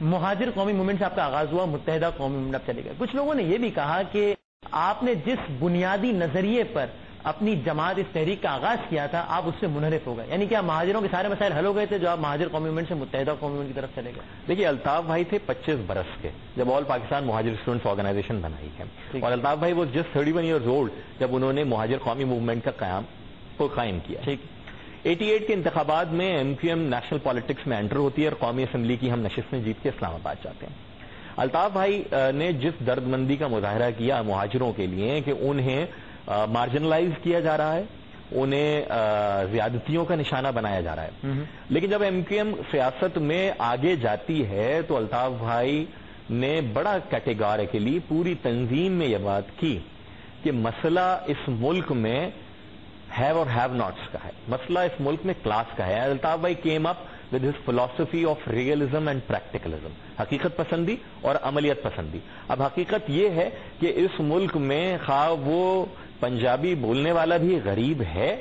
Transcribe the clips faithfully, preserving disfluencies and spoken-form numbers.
مہاجر قومی موومنٹ سے آپ کا آغاز ہوا، متحدہ قومی موومنٹ اب چلے گئے. کچھ لوگوں نے یہ بھی کہا کہ آپ نے جس بنیادی نظریے پر اپنی جماعت اس تحریک کا آغاز کیا تھا آپ اس سے منحرف ہو گئے، یعنی کہ آپ مہاجروں کے سارے مسائل حل ہو گئے تھے جو آپ مہاجر قومی موومنٹ سے متحدہ قومی موومنٹ کی طرف چلے گئے. دیکھیے الطاف بھائی تھے پچیس برس کے جب آل پاکستان مہاجر اسٹوڈنٹس آرگنائزیشن بنائی ہے، اور الطاف بھائی وہ just thirty one years old جب انہوں نے مہاجر قومی موومنٹ کا قیام کو قائم کیا. ٹھیک ایٹی ایٹ کے انتخابات میں M Q M national politics میں انٹر ہوتی ہے اور قومی اسمبلی کی ہم نشستیں جیت کے اسلام آباد جاتے ہیں. الطاف بھائی نے جس درد مندی کا مظاہرہ کیا مہاجروں کے لیے کہ انہیں مارجنلائز کیا جا رہا ہے، انہیں زیادتیوں کا نشانہ بنایا جا رہا ہے، لیکن جب ایم کیو ایم سیاست میں آگے جاتی ہے تو الطاف بھائی نے بڑا کیٹیگوریکلی پوری تنظیم میں یہ بات کی کہ مسئلہ اس ملک میں ہیو اور ہیو ناٹس کا ہے، مسئلہ اس ملک میں کلاس کا ہے. الطاف بھائی came up with his philosophy of realism and practicalism, حقیقت پسندی اور عملیت پسندی. اب حقیقت یہ ہے کہ اس ملک میں خواہ وہ پنجابی بولنے والا بھی غریب ہے،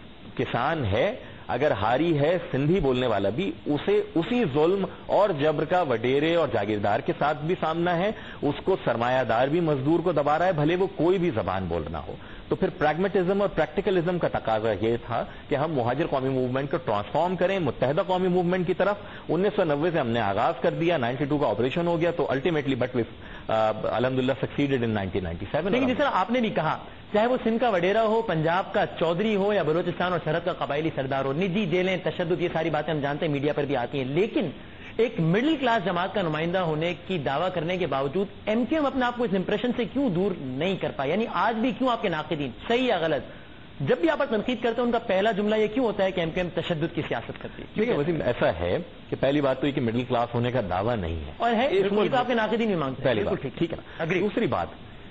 کسان ہے، اگر ہاری ہے سندھی بولنے والا بھی، اسے اسی ظلم اور جبر کا وڈیرے اور جاگیردار کے ساتھ بھی سامنا ہے. اس کو سرمایہ دار بھی مزدور کو دبا رہا ہے بھلے وہ کوئی بھی زبان بول رہا ہو. تو پھر پریگمیٹزم اور پریکٹیکلزم کا تقاضا یہ تھا کہ ہم مہاجر قومی موومنٹ کو ٹرانسفارم کریں متحدہ قومی موومنٹ کی طرف. انیس سو نوے سے ہم نے آغاز کر دیا، نائنٹی ٹو کا آپریشن ہو گیا تو الٹیمیٹلی بٹ الحمدللہ succeeded in nineteen ninety seven. لیکن جس طرح آپ نے بھی کہا چاہے وہ سندھ کا وڈیرا ہو، پنجاب کا چودھری ہو یا بلوچستان اور سرحد کا قبائلی سردار ہو، نجی جیلیں، تشدد، یہ ساری باتیں ہم جانتے ہیں میڈیا پر بھی آتی ہیں، لیکن ایک مڈل کلاس جماعت کا نمائندہ ہونے کی دعویٰ کرنے کے باوجود ایم کیو ایم اپنے آپ کو اس امپریشن سے کیوں دور نہیں کر پائے؟ یعنی آج بھی کیوں آپ کے ناقدین صحیح یا غلط جب بھی آپ پر تنقید کرتے ہیں ان کا پہلا جملہ یہ کیوں ہوتا ہے کہ ایم کیو ایم تشدد کی سیاست کرتی ہے؟ دیکھیے وسیم ایسا ہے کہ پہلی بات تو یہ کہ مڈل کلاس ہونے کا دعویٰ نہیں ہے اور ہے اس ملک آپ کے ناقدین بھی مانگتے ہیں. پہلی بات ٹھیک ہے نا. دوسری بات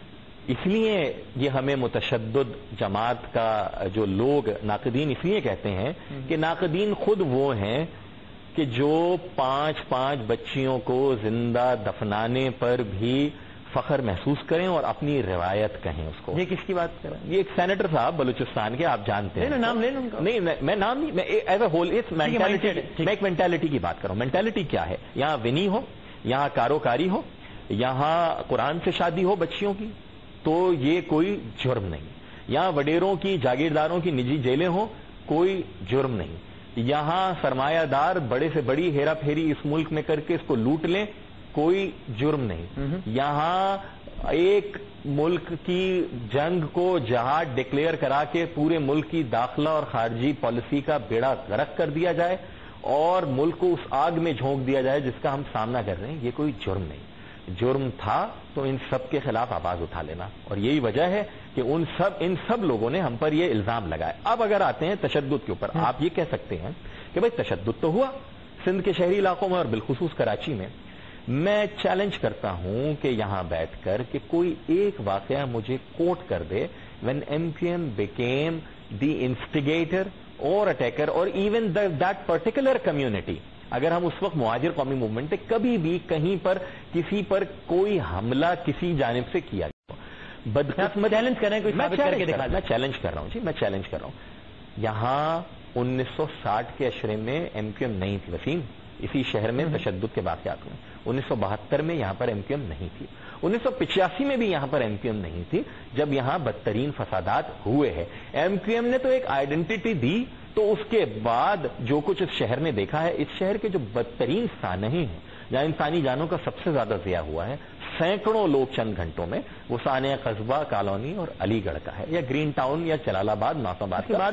اس لیے یہ ہمیں متشدد جماعت کا جو لوگ ناقدین اس لیے کہتے ہیں کہ ناقدین خود وہ ہیں کہ جو پانچ پانچ بچیوں کو زندہ دفنانے پر بھی فخر محسوس کریں اور اپنی روایت کہیں اس کو. یہ کس کی بات کر رہے ہیں؟ یہ ایک سینیٹر صاحب بلوچستان کے، آپ جانتے ہیں. نام لے لوں گا نہیں میں نام نہیں، میں ایز اے ہول اس مینٹالٹی میں ایک مینٹالٹی کی بات کروں. مینٹالٹی کیا ہے؟ یہاں ونی ہو، یہاں کاروکاری ہو، یہاں قرآن سے شادی ہو بچیوں کی تو یہ کوئی جرم نہیں. یہاں وڈیروں کی جاگیرداروں کی نجی جیلیں ہوں کوئی جرم نہیں. یہاں سرمایہ دار بڑے سے بڑی ہیرا پھیری اس ملک میں کر کے اس کو لوٹ لیں کوئی جرم نہیں. یہاں ایک ملک کی جنگ کو جہاد ڈکلیئر کرا کے پورے ملک کی داخلہ اور خارجی پالیسی کا بیڑا غرق کر دیا جائے اور ملک کو اس آگ میں جھونک دیا جائے جس کا ہم سامنا کر رہے ہیں، یہ کوئی جرم نہیں. جرم تھا تو ان سب کے خلاف آواز اٹھا لینا، اور یہی وجہ ہے کہ ان سب ان سب لوگوں نے ہم پر یہ الزام لگایا. اب اگر آتے ہیں تشدد کے اوپر، آپ یہ کہہ سکتے ہیں کہ بھائی تشدد تو ہوا سندھ کے شہری علاقوں میں اور بالخصوص کراچی میں. میں چیلنج کرتا ہوں کہ یہاں بیٹھ کر کہ کوئی ایک واقعہ مجھے کوٹ کر دے when M Q M became the instigator or attacker or even the, that particular community. اگر ہم اس وقت مہاجر قومی موومنٹ پہ کبھی بھی کہیں پر کسی پر کوئی حملہ کسی جانب سے کیا گیا بدقسمت چیلنج کریں کوئی ثابت کر کے دکھا. میں چیلنج کر رہا ہوں جی میں چیلنج کر رہا ہوں. یہاں انیس سو ساٹھ کے اشرے میں ایم کیو ایم نہیں تھی وسیم، اسی شہر میں تشدد کے واقعات ہوئے. انیس سو بہتر میں یہاں پر ایم کیو ایم نہیں تھی. انیس سو پچاسی میں بھی یہاں پر ایم کیو ایم نہیں تھی جب یہاں بدترین فسادات ہوئے ہیں. ایم کیو ایم نے تو ایک آئیڈینٹی دی، تو اس کے بعد جو کچھ اس شہر نے دیکھا ہے، اس شہر کے جو بدترین سانحے ہیں جہاں انسانی جانوں کا سب سے زیادہ ضیاع ہوا ہے، سینکڑوں لوگ چند گھنٹوں میں، وہ سانحہ قصبہ کالونی اور علی گڑھ کا ہے، یا گرین ٹاؤن یا جلال آباد ناصر آباد کا.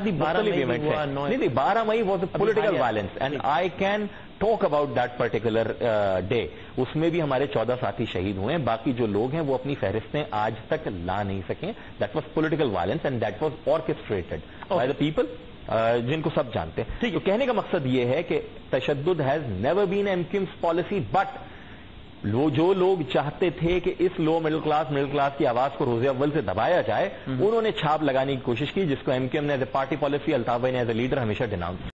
بارہ مئی was a political violence and I can talk about that particular day. اس میں بھی ہمارے چودہ ساتھی شہید ہوئے ہیں، باقی جو لوگ ہیں وہ اپنی فہرستیں آج تک لا نہیں سکیں. That was political violence and that was orchestrated by the people جن کو سب جانتے ہیں. تو کہنے کا مقصد یہ ہے کہ تشدد has never been M Q ایم's پالیسی، بٹ وہ جو لوگ چاہتے تھے کہ اس low middle class middle class کی آواز کو روز اول سے دبایا جائے، انہوں نے چھاپ لگانے کی کوشش کی جس کو ایم کیو ایم نے as a party policy, Altaf بھائی نے ایز اے لیڈر ہمیشہ ڈیناؤنس